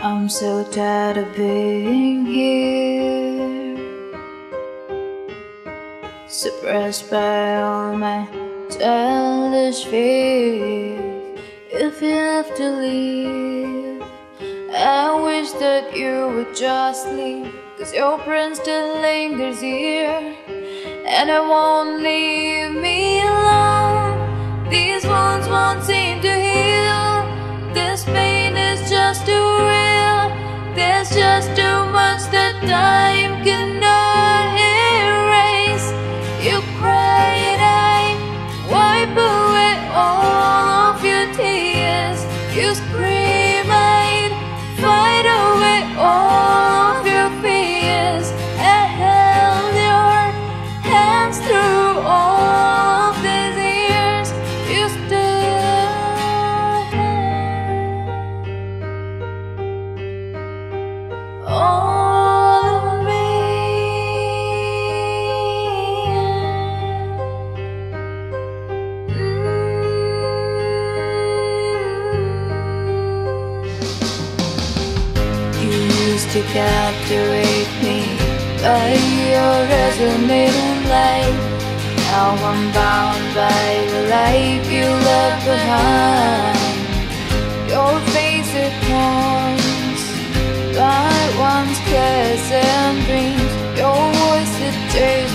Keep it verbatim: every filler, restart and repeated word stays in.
I'm so tired of being here, suppressed by all my childish fears. If you have to leave, I wish that you would just leave, 'cause your print still lingers here, and it won't leave me alone. These wounds won't seem to heal. This pain is just too real. There's just too much that time cannot erase. You cried, I wipe away all of your tears. You scream, I'd fight away all of your fears. I held your hands through all of these years. You still have all of me. You used to captivate me by your resonating light. Now I'm bound by the life you left behind. Your face it haunts by one's cares and dreams. Your voice it tears